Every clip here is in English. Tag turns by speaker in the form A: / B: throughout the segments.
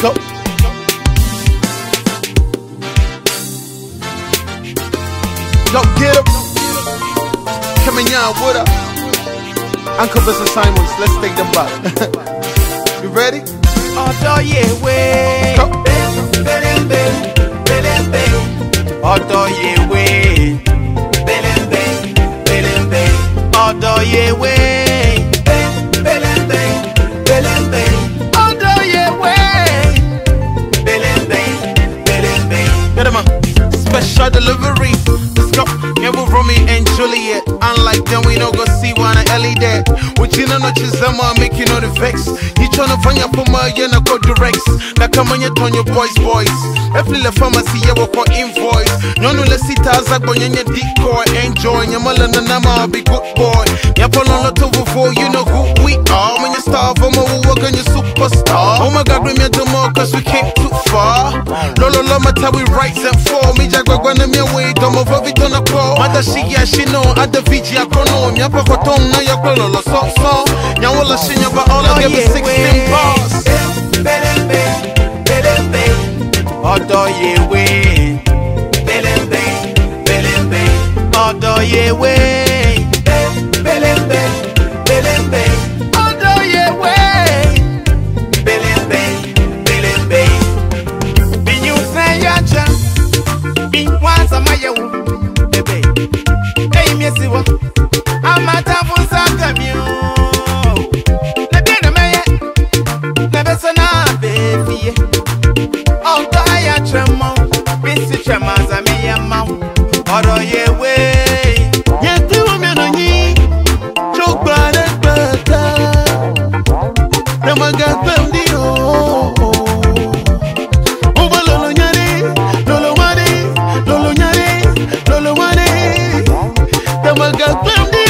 A: go. Go get him. Coming on, what up? Uncle Mr. Simons, let's take them back. You ready?
B: Auto ye way. Auto ye way. Auto ye way. Auto ye way.
A: Get him on. Special delivery. Let's go. Yeah, we're Romeo and Juliet. Unlike them, we no go see one of Ellie dead. What you know, no chisama, make you know the vex. You tryna find your puma, you know go directs. Now come on, you turn your boys. Every le pharmacy, you will call invoice. No, let's see Tazak, but you decoy. Enjoy your malana nama, be good boy. You pull on lot over for you know who we are. When you starve, I'm a work on your superstar. Oh my god, bring me to more, cause we came too far. Lolo, mata, we rise and fall. Me jagwa, gwana, me away, don't move over it on a call. Mother, she know, at the VG, I know. Yapa, koton, na yakolo, so. Nyawala, shinya, but all I give is 16 bars.
B: Auto ye way. Auto ye way. Auto ye way. Be you say ya cha. Be once a maya baby. Hey me see what. I'm a tafu sakamu. Na be na maya. Na be sana baby. Auto ya tremo. Be si tremaza me ya ma. Auto ye way.
A: Yeah, do a melody. Choke by the butter. Then I got them the over Lolo Nyari, Lolo Nyari. Then I got them the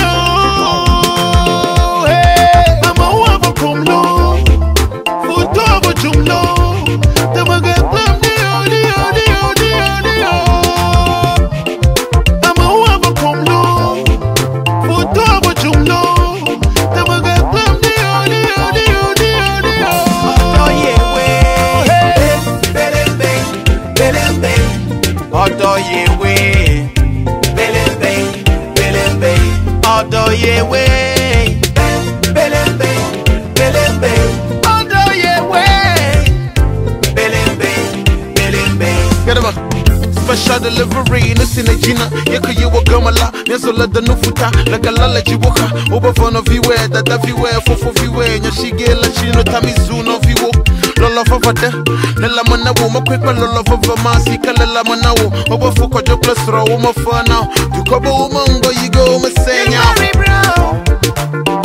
A: hey, I'm a wabo kumlo, food over jumlo. Then I got them the I'm a wabo kumlo, food over jumlo. Then I got them the
B: Auto ye way. Auto ye way. Auto ye way. Auto ye way.
A: Get him up. Special delivery, listen to Gina. Yaka you were gamala, Nesola the Nufuta, like a lala jiwoka, over phone of you wear that everywhere for viewer, and she get la chino tamizu no viwo. Lola favada, Lella Manawo, my quick Lola of a massacre, Lella Manawo, over Foko Joplas, Roma for now. To cover woman, where you go, Messenia.